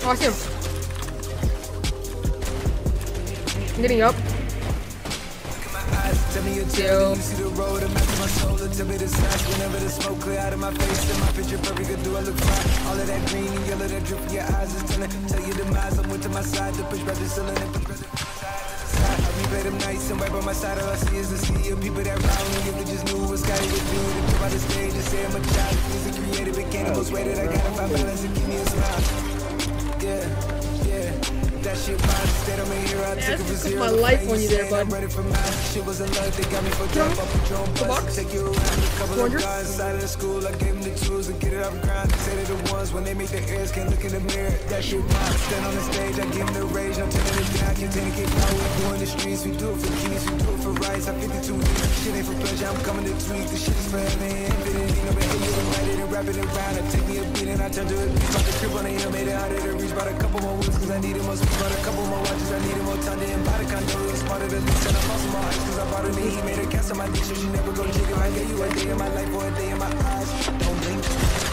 Oh, I see him. I'm getting up. Tell me your tale, you see the road, I'm after my soul. Tell me the signs whenever the smoke clear out of my face. And my picture perfect, good, do I look fine? All of that green and yellow that drip from your eyes is telling. Tell you demise, I went to my side to push back the ceiling and push back the side. I replay them nights and right by my side, all I see is the sea of people that round me. If we just knew what Scotty would do, to come out the stage and say I'm a child. He's a creative, it can't go way that I gotta find balance and keep me a smile. Yeah, yeah. That shit mine, instead I'm in here, I took it for zero. My life on you there, bud. I'm ready for mine. Shit was in love, they got me for drunk. I'll put you on bus, take you around. A couple of guys inside of the school, I gave them the tools to get it off the ground. They say they're the ones when they make their ears can't look in the mirror. That shit mine. Stand on the stage, I give them the rage. I'm turning it down, can't take it out. We do in the streets, we do it for keys, we do it for rights. I'm 52 weeks, shit ain't for pleasure, I'm coming to tweak. The shit is for heaven, infinity. No behavior, I'm writing and rapping it around. I take me a beat and I turn to a beat. About the crib on the hill, made it harder to reach. About a couple more weeks, cause I need it most. About a couple more watches, I needed more time to embody condo. It's part of the lease, and I'm also more ice, cause I bought her me. He made her cancel my dick, so she never go jiggle. I gave you a day in my life or a day in my eyes. Don't blink.